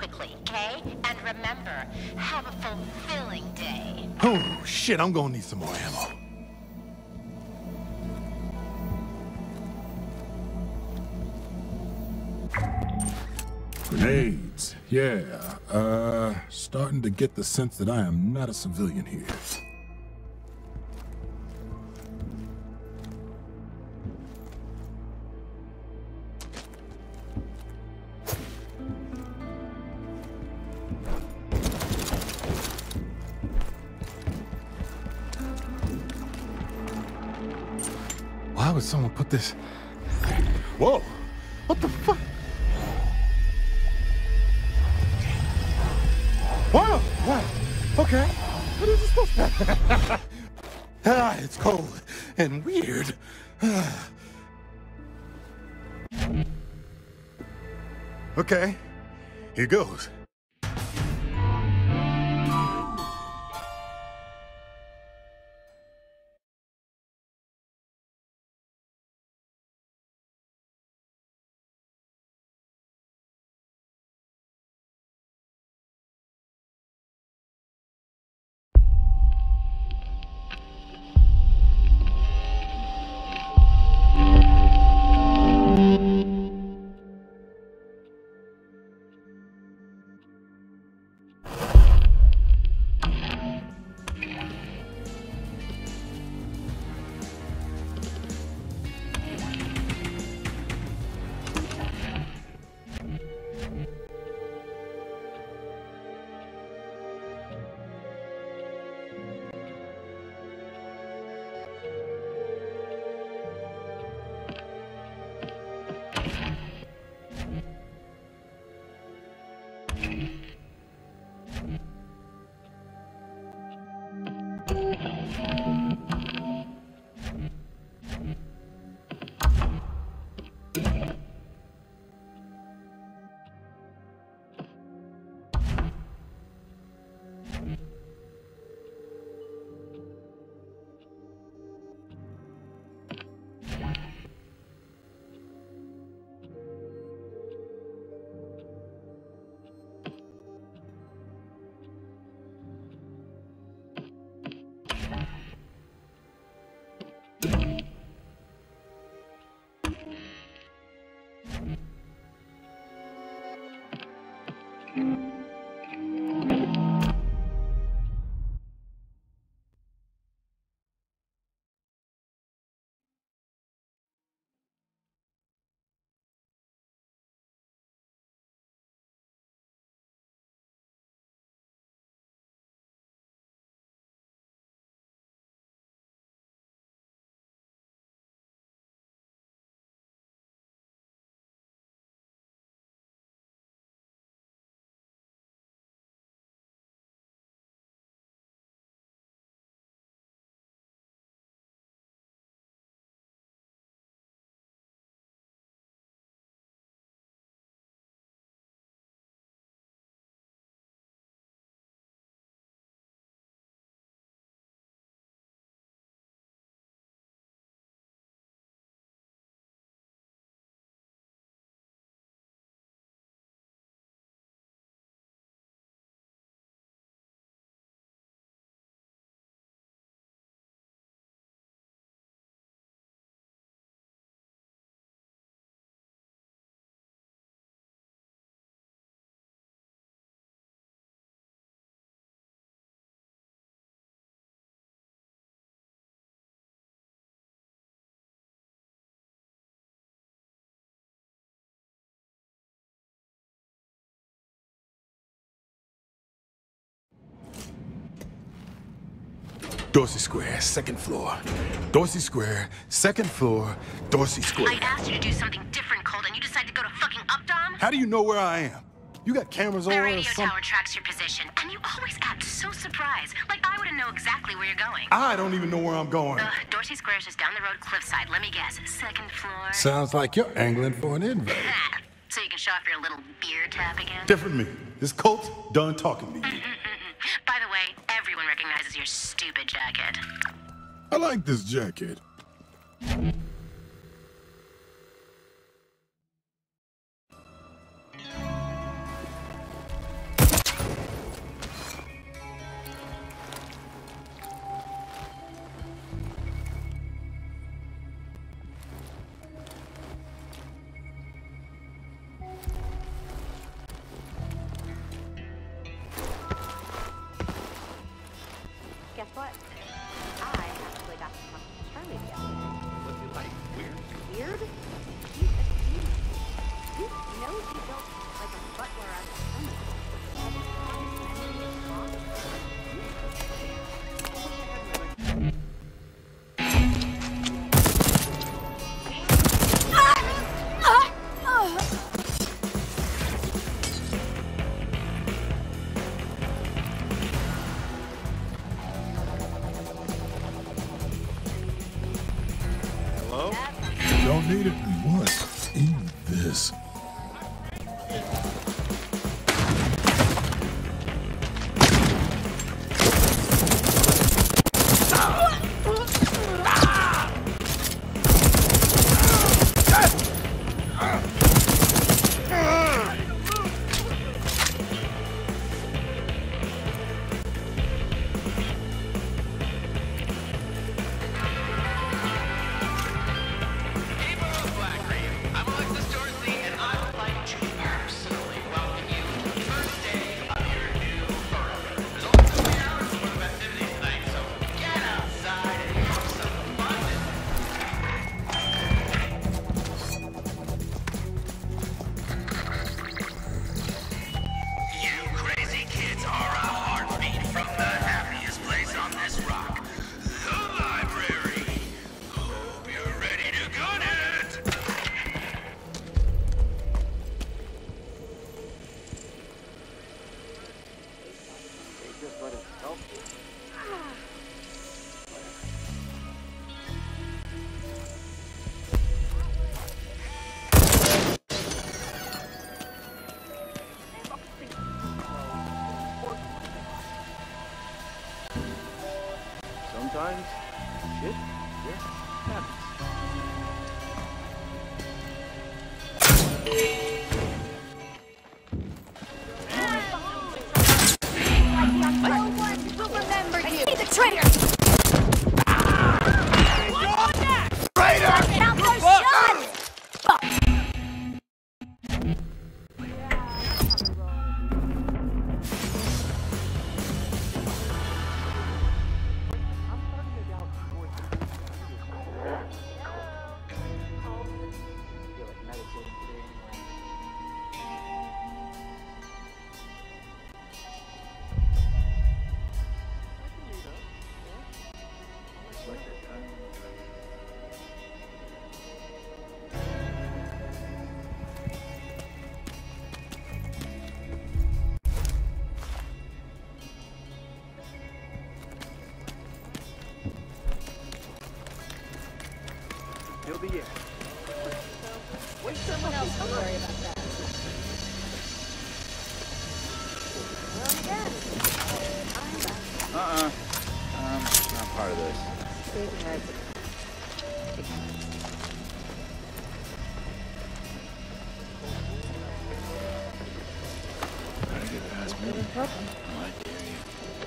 quickly, okay? And remember, have a fulfilling day. Oh, shit, I'm gonna need some more ammo. Grenades, yeah. Starting to get the sense that I am not a civilian here. Why would someone put this? Whoa! What the fuck? Whoa! What? Okay. What is this supposed to be? It's cold and weird. Okay. Here goes. Dorsey Square, second floor. Dorsey Square, second floor, Dorsey Square. I asked you to do something different, Colt, and you decided to go to fucking Updom? How do you know where I am? You got cameras on The or radio something? tower tracks your position, and you always act so surprised. Like I wouldn't know exactly where you're going. I don't even know where I'm going. Dorsey Square is just down the road, cliffside. Let me guess, second floor? Sounds like you're angling for an invite. So you can show off your little beer tap again? Different me. This Colt's done talking to you. By the way, everyone recognizes your stupid jacket. I like this jacket. made it. What's in this? Sometimes shit just happens. We'll remember you. The traitor. Traitor! Now go shot. You'll be here. Wait, someone else will worry about that. Not part of this. Trying to get past me. Oh, I dare you.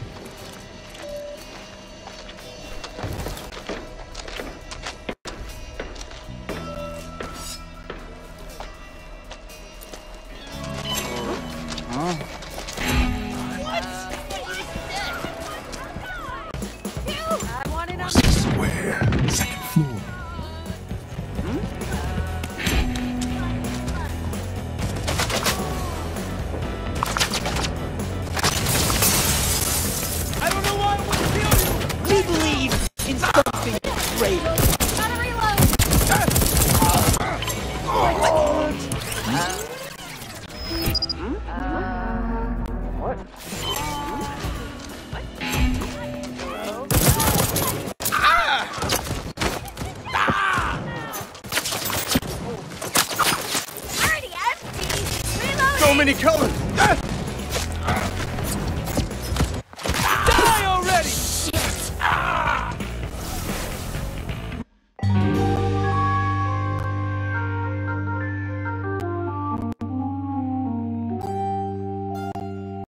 What's this square? Second floor. I don't know why I want to kill you! We believe in something greater. Gotta reload. What? Already empty. Reload. So many colors!